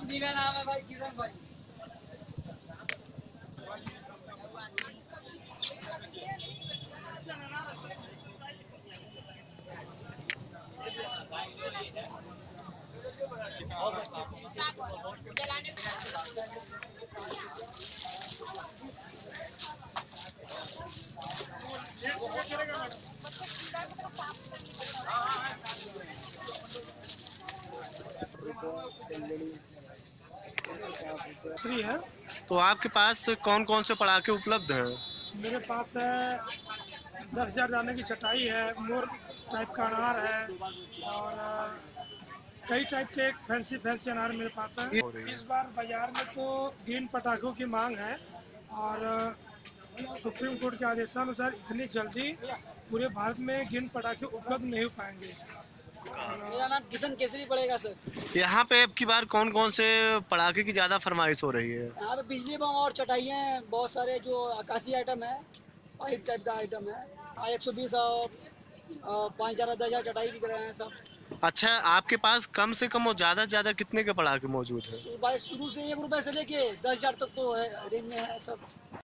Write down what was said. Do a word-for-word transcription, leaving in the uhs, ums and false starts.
Company का नाम है भाई किरण भाई। फ्री है। तो आपके पास कौन कौन से पटाखे उपलब्ध हैं? मेरे पास है दस हजार दाने की चटाई है, मोर टाइप का अनार है और अ, कई टाइप के एक फैंसी फैंसी अनार मेरे पास है। हो रही है। इस बार बाजार में तो ग्रीन पटाखों की मांग है और अ, सुप्रीम कोर्ट के आदेशानुसार इतनी जल्दी पूरे भारत में ग्रीन पटाखे उपलब्ध नहीं हो पाएंगे। मेरा नाम किशन केसरी पड़ेगा सर। यहाँ पे अब की बार कौन कौन से पटाखे की ज्यादा फरमाइश हो रही है? यहाँ पे बिजली बम और चटाइयाँ हैं, बहुत सारे जो आकाशीय आइटम है, पाइप टाइप का आइटम है। एक सौ बीस और पाँच हजार दस हजार चटाई बिक रहे हैं सब। अच्छा, आपके पास कम से कम और ज्यादा से ज्यादा कितने के पटाखे मौजूद हैं? तो भाई शुरू से एक रुपए से लेके दस हजार तक तो है, रेंज में है सब।